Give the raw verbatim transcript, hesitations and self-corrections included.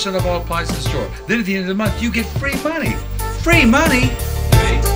percent off all appliances in the store. Then at the end of the month, you get free money. Free money?